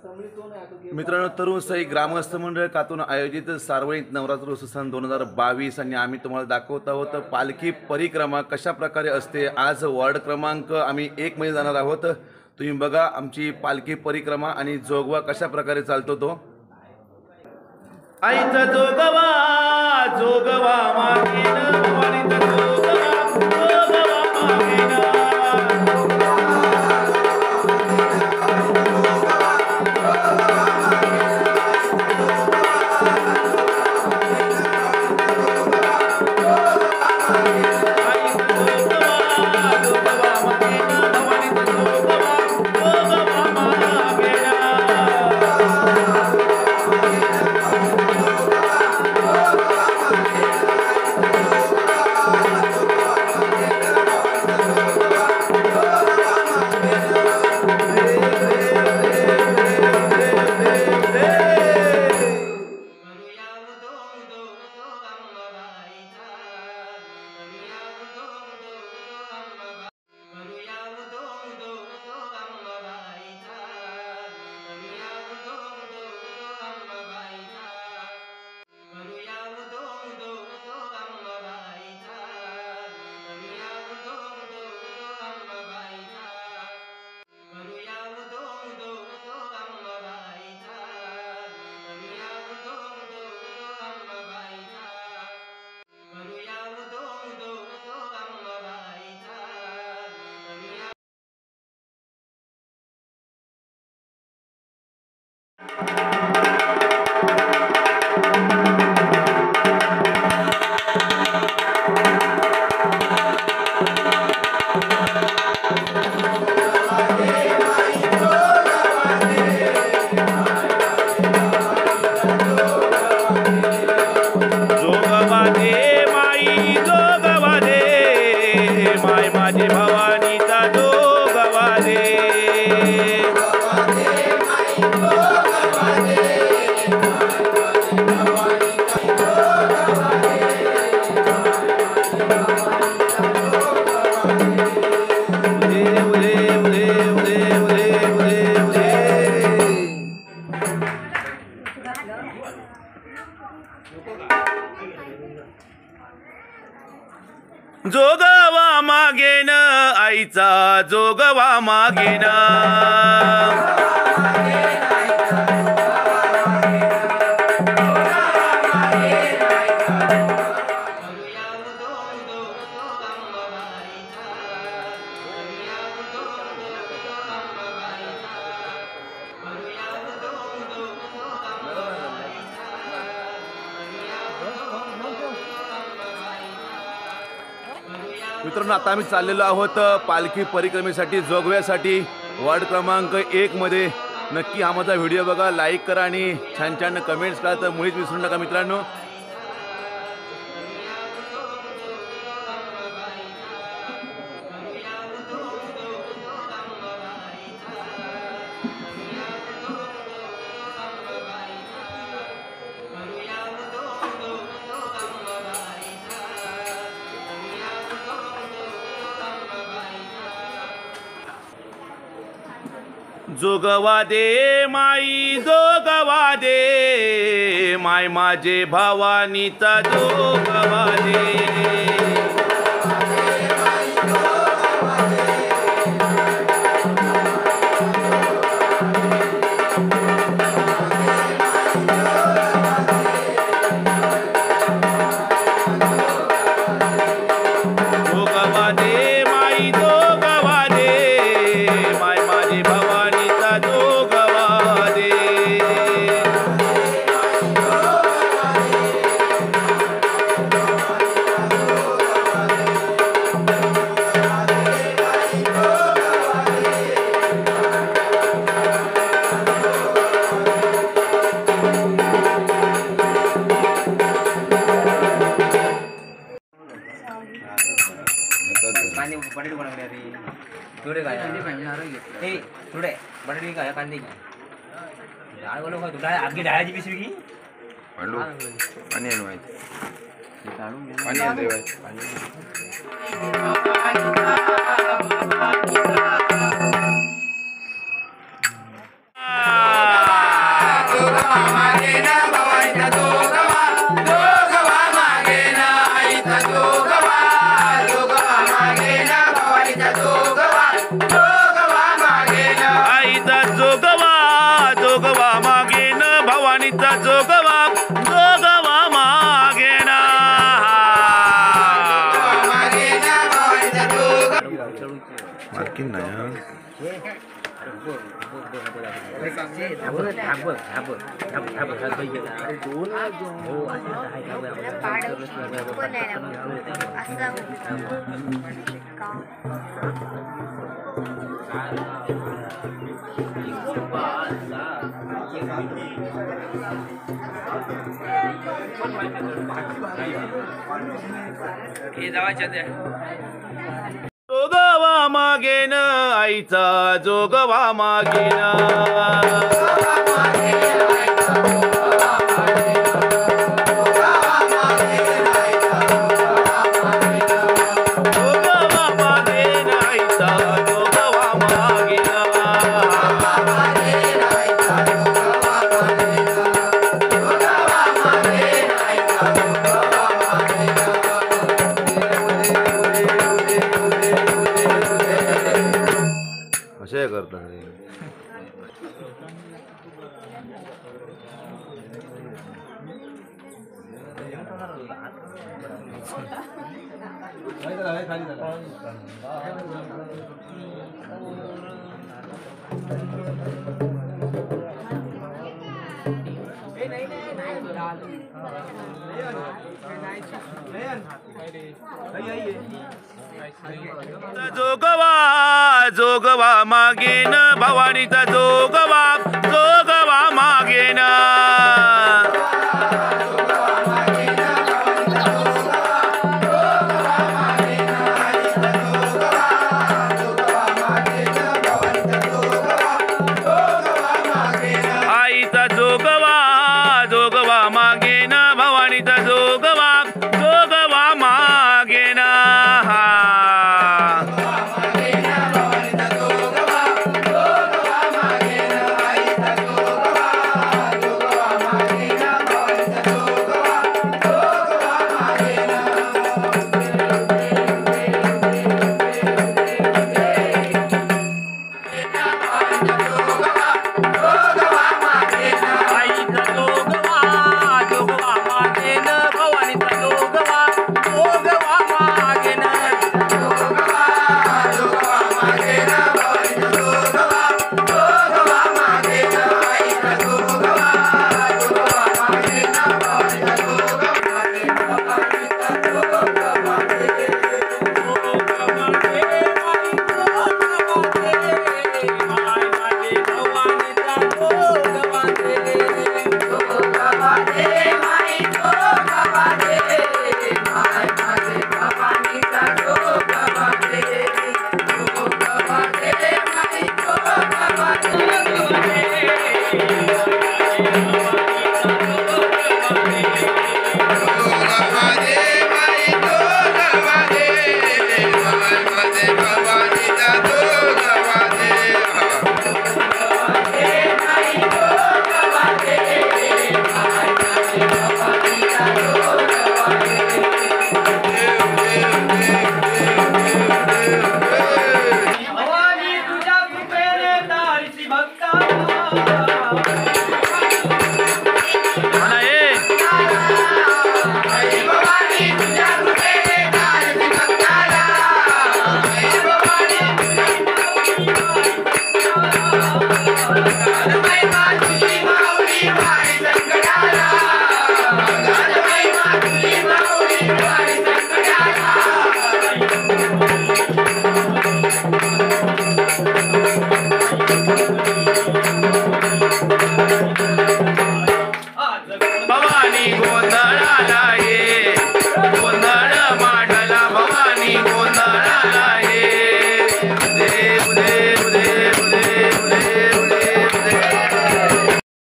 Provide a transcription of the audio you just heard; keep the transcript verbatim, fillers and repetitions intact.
मित्रांनो, तरुण साई ग्रामस्थ मंडळ कातून आयोजित सार्वजनिक नवरात्रोत्सव सन दोन हजार बावीस आणि आम्ही तुम्हाला दाखवत आहोत पालखी परिक्रमा कशा प्रकारे असते। आज वार्ड क्रमांक आम्ही एक मध्ये जाणार आहोत। तुम्ही बघा आमची पालखी परिक्रमा आणि जोगवा कशा प्रकारे चालतो तो। आईचा जोगवा जोगवा मागेन वाणीचा जोगवा जोगवा मागेन। जोगवा मागेन आईचा जोगवा मागेन। मित्रांनो, आता आम्ही चाललेलो आहोत पालखी परिक्रमेसाठी जोगव्यासाठी वार्ड क्रमांक एक मध्ये। नक्की हा माझा व्हिडिओ बघा, लाईक करा आणि छान छान कमेंट्स करा, तर मुळीच विसरू नका मित्रांनो। जोगवा दे माई जोगवा दे माय माझे भावानीचा जोगवा दे। बटाटे बनवले रे थोडे काय हे थोडे बटाटे काय कांदे की डाळ बोलू का तुला आगी डाळाची पिशवी की पाणी आणवायचं पाणी आणवायचं। मालकीन नाही हा. जोगवा मागेन आईचा जोगवा मागेन जोगवा मागेन आईचा जोगवा मागेन कसे करतात रे जोगवा जोगवा मागेन भवानीचा जोगवा जोगवा मागेन आईचा जोगवा जोगवा मागेन भवानीचा जोगवा जोगवा मागेन भवानी गोंधळाला ये